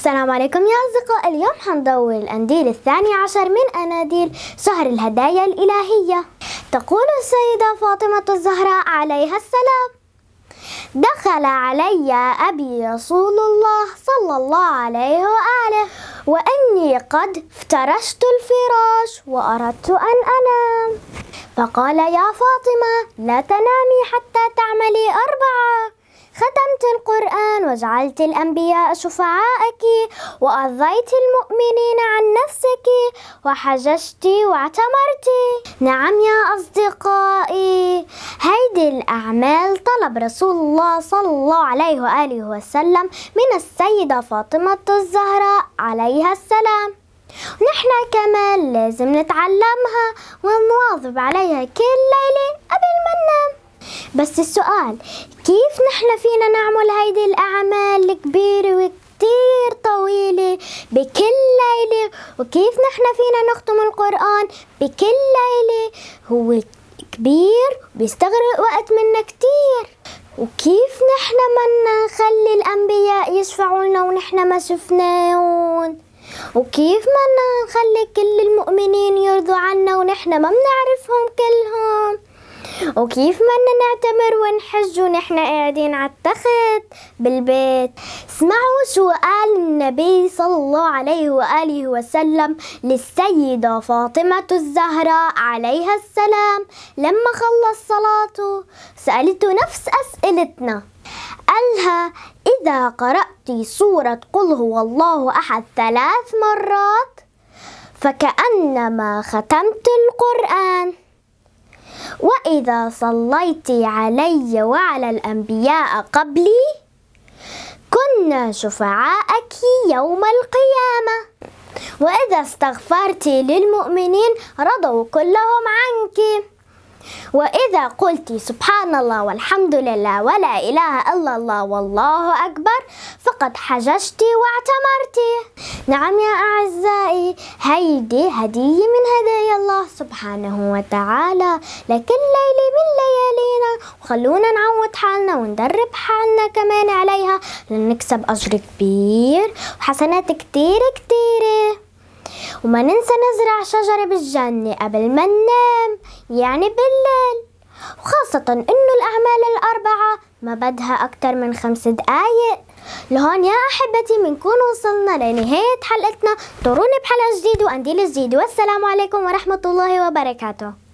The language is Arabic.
السلام عليكم يا أصدقاء. اليوم حنضوي القنديل الثاني عشر من أناديل شهر الهدايا الإلهية. تقول السيدة فاطمة الزهراء عليها السلام: دخل علي أبي رسول الله صلى الله عليه وآله وأني قد افترشت الفراش وأردت أن أنام، فقال: يا فاطمة لا تنامي حتى تعملي 4: ختمت القرآن وجعلت الأنبياء شفعاءك وأرضيت المؤمنين عن نفسك وحججت واعتمرت. نعم يا أصدقائي، هيدي الأعمال طلب رسول الله صلى الله عليه وآله وسلم من السيدة فاطمة الزهراء عليها السلام. نحن كمان لازم نتعلمها ونواظب عليها كل ليلة قبل ما ننام. بس السؤال، كيف نحن فينا نعمل هيدي الأعمال الكبيرة وكتير طويلة بكل ليلة؟ وكيف نحن فينا نختم القرآن بكل ليلة؟ هو كبير بيستغرق وقت منا كتير. وكيف نحن ما نخلي الأنبياء يشفعوا لنا ونحن ما شفناهم؟ وكيف ما نخلي كل المؤمنين يرضوا عنا ونحن ما بنعرفهم كلهم؟ وكيف بدنا نعتمر ونحج ونحن قاعدين على التخت بالبيت؟ اسمعوا شو قال النبي صلى الله عليه وآله وسلم للسيدة فاطمة الزهراء عليها السلام لما خلص صلاته. سألته نفس أسئلتنا، قالها: إذا قرأت سورة قل هو الله أحد 3 مرات فكأنما ختمت القرآن، وإذا صليت علي وعلى الأنبياء قبلي كنا شفعاءك يوم القيامة، وإذا استغفرت للمؤمنين رضوا كلهم عنك، وإذا قلت سبحان الله والحمد لله ولا إله إلا الله والله أكبر فقد حججت واعتمرت. نعم يا أعزائي، هيدي هدية من هدايا الله سبحانه وتعالى لكل ليلة من ليالينا، وخلونا نعود حالنا وندرب حالنا كمان عليها لنكسب أجر كبير وحسنات كتير كتيرة. وما ننسى نزرع شجرة بالجنة قبل ما ننام، يعني بالليل، وخاصة إنه الأعمال ال4 ما بدها أكتر من 5 دقايق. لهون يا أحبتي بنكون وصلنا لنهاية حلقتنا. انطروني بحلقة جديدة وقنديل جديد، والسلام عليكم ورحمة الله وبركاته.